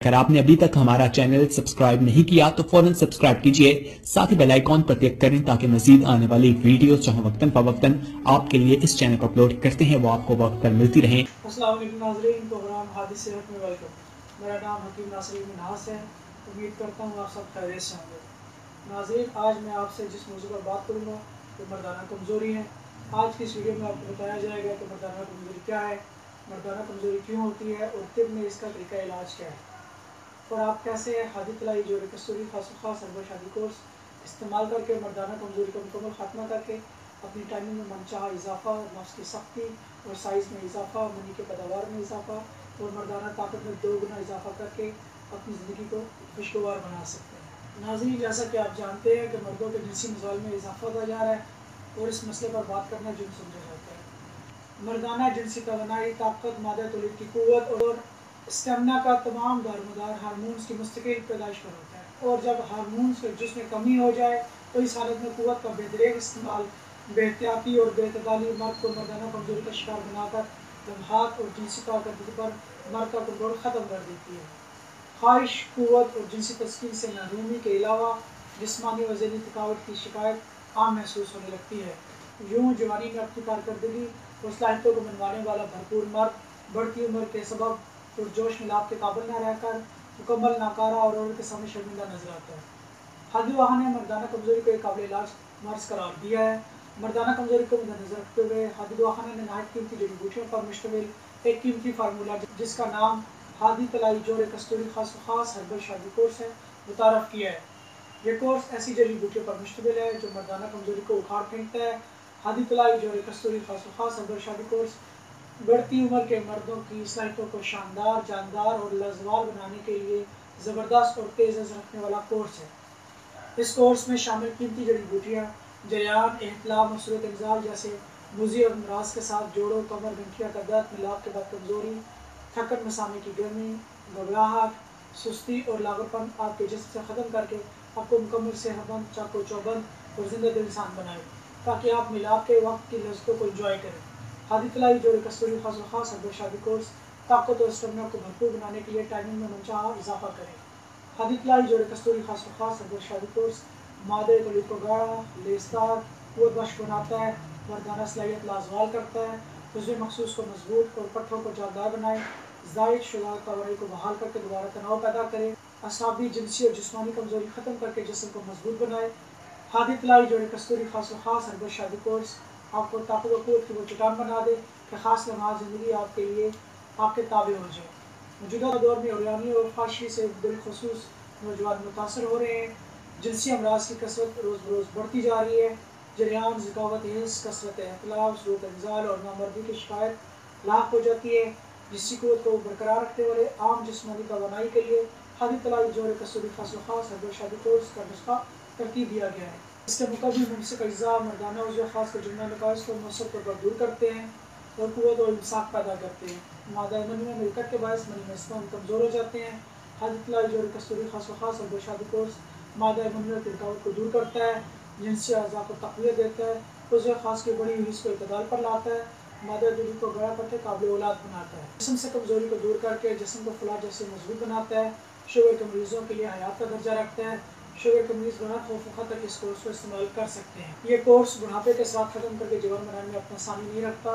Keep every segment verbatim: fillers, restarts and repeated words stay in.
अगर आपने अभी तक हमारा चैनल सब्सक्राइब नहीं किया तो फौरन सब्सक्राइब कीजिए, साथ ही बेल आइकॉन पर क्लिक करें ताकि मजीद आने वाली वीडियो जो वक्तन फवक्तन आपके लिए इस चैनल पर अपलोड करते हैं वो आपको वक्त पर मिलती रहे। अस्सलाम वालेकुम नाज़रीन, प्रोग्राम हादी सेहत में वेलकम। मेरा नाम हकीम नासिर मिनहास है। उम्मीद करता हूँ आप सब खैरियत से होंगे। नाज़रीन, आज मैं आपसे जिस मौजू पर बात करूँगा वो मर्दाना कमज़ोरी है। आज की इस वीडियो में आपको बताया जाएगा कि मर्दाना कमज़ोरी क्या है, मर्दाना कमज़ोरी क्यों होती है और तिब में इसका तरीका इलाज क्या है, और आप कैसे हादी तलाई जोड़ कस्तूरी खास खास हर्बल शादी कोर्स इस्तेमाल करके मर्दाना कमज़ोरी को मुकम्मल खात्मा करके अपनी टाइमिंग में मनचाहा इजाफा, नफ्स की सख्ती और साइज़ में इजाफा, मनी के पैदावार में इजाफा और मर्दाना ताकत में दो गुना इजाफा करके अपनी ज़िंदगी को खुशगवार बना सकते हैं। नाज़रीन, जैसा कि आप जानते हैं कि मर्दों के जिनसी मसाइल में इजाफा होता जा रहा है और इस मसले पर बात करना जुर्म समझा जाता है। मर्दाना जिनसी तवानाई, ताकत, मादा तौलीद की क़ुव्वत और स्टेमिना का तमाम दारमदार हार्मोन्स की मुस्तकिल पैदाइश पर होता है, और जब हार्मोन्स के जिस्म में कमी हो जाए तो इस हालत में क़ुव्वत का बेहतरीन इस्तेमाल बेहतियाती और बेतदाली मर्द को मर्दाना कमज़ोरी का शिकार बनाकर लम्हात और जिनसी कारकर्दगी पर मर्द का कंट्रोल ख़त्म कर देती है। ख्वाहिश, क़ुव्वत और जिनसी तस्कीन से महरूमी के अलावा जिस्मानी व ज़हनी थकावट की शिकायत आम महसूस होने लगती है। यूँ जवानी में अपनी कारकर्दगी और सलाहियतों को मनवाने वाला भरपूर मर्द बढ़ती उम्र के सबब पुरजोश में लाभ के काबिल न रहकर मुकम्मल नाकारा और औरत के सामने शर्मिंदा नजर आता है। हादी वाहा ने मर्दाना कमज़ोरी को एक काबिल इलाज मर्ज करार दिया है। मर्दाना कमज़ोरी को मद्देनज़र रखते हुए हादी वाहा ने नहायत कीमती जड़ी बूटियों पर मुश्तमिल एक कीमती फार्मूला जिसका नाम हादी तलाई जोड़ कस्तूरी खास खास हर्बल शादी कोर्स है मुतारफ़ किया है। ये कोर्स ऐसी जड़ी बूटियों पर मुश्तमिल है जो मर्दाना कमज़ोरी को उखाड़ फेंकता है। हादी तलाई जोड़ कस्तूरी खास खास हर्बल शादी कोर्स बढ़ती उम्र के मर्दों की सलाहियतों को शानदार, जानदार और लाजवाब बनाने के लिए ज़बरदस्त और तेज़ नज़र रखने वाला कोर्स है। इस कोर्स में शामिल कीमती जड़ी बूटियाँ जरियान, एहतलाम और सूरत इंजाल जैसे मुज़ी और अमराज के साथ जोड़ों, कमर, गंठिया का दर्द, मिलाप के बाद कमज़ोरी, थकन, मसामे की गर्मी, घबराहट, सुस्ती और लागरपन आपके जिस्म से ख़त्म करके आपको मुकम्मल सेहतमंद, चाको चौबंद और ज़िंदा दिल इंसान बनाए ताकि आप मिलाप के वक्त की लज़्ज़तों को इंजॉय करें। हादी तलाई जोड़ कस्तूरी खास खास हर्बल शादी कोर्स ताकत और स्टेमिना को भरपूर बनाने के लिए टाइमिंग में मनचाहा इजाफा करें। हादी तलाई जोड़ कस्तूरी खास खास हर्बल शादी कोर्स मादे तौलीद को गाढ़ा, लेसदार, क़ुव्वत बख्श बनाता है, मर्दाना सलाहियत लाजवाल करता है, उज़्व मखसूस को मजबूत और पट्ठों को जानदार बनाए, ज़ायद शुदा तवानाई को बहाल करके दोबारा तनाव पैदा करे, असाबी, जिनसी और जिस्मानी कमज़ोरी ख़त्म करके जिस्म को मजबूत बनाए। हादी तलाई जोड़ कस्तूरी खास खास हर्बल शादी कोर्स आपको ताकत और क़ुव्वत की वो चट्टान बना दे कि ख़ास लम्हात ज़िंदगी आपके लिए आपके ताबे हो जाए। मौजूदा दौर में औरयानी और फाशी से बिलखुसूस नौजवान मुतासर हो रहे हैं। जिनसी अमराज की कसरत रोज़ बरोज़ बढ़ती जा रही है। जरियान, ज़िकावत, हिस्स, कसरत एहतलाम, सूरत इंजाल और नामर्दी की शिकायत लाक हो जाती है। जिसकी क़ुव्वत को बरकरार रखने वाले आम जिस्मानी तवानाई के लिए हादी तलाई जोड़ कस्तूरी खास खास हर्बल शादी कोर्स का नुस्खा तरतीब दिया गया है। इसके मुकम्मल मुमसिक अज्जा मर्दाना उज़्व खास के जुमला नकाइस को मौसर तौर पर दूर करते हैं और क़ुव्वत और इंसाफ पैदा करते हैं। मादा मनी में मिलकत के बायस मनी में स्तन कमज़ोर हो जाते हैं। हादी तलाई जोड़ कस्तूरी खास खास हर्बल शादी कोर्स मादा मनी की रुकावट को दूर करता है, जिनसी अज़ा को तक़वियत देता है, उज़्व खास की बड़ी हुई को इतदाल पर लाता है, मादा तौलीद को गड़ा करके काबिल औलाद बनाता है, जिस्म से कमज़ोरी को दूर करके जिस्म को फुला जैसे मजबूत बनाता है, शुगर के मरीज़ों के लिए हयात का दर्जा रखता है। शुगर के मरीज़ बना खौफ खतर इस कोर्स को इस्तेमाल कर सकते हैं। ये कोर्स बुढ़ापे के साथ ख़त्म करके जवान बनाने में अपना सानी नहीं रखता।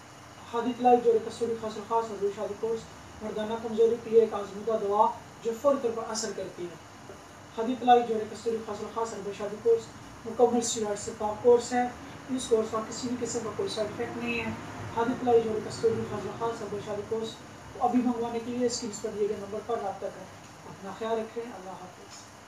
हादी तलाई जोड़ कस्तूरी खास खास हर्बल शादी कोर्स मर्दाना कमज़ोरी के लिए एक आज़मूदा दवा जो फ़ौरी तौर पर असर करती है। हादी तलाई जोड़ कस्तूरी खास खास हर्बल शादी कोर्स मुकम्मल स्टीरॉयड से पाक कोर्स है। इस कोर्स का किसी भी किस्म का कोई साइड इफेक्ट नहीं है। हादी तलाई जोड़ कस्तूरी खास खास हर्बल शादी कोर्स अभी मंगवाने के लिए स्क्रीन पर दिए गए नंबर पर रब्ता करें। अपना ख्याल रखें। अल्लाह हाफ़िज़।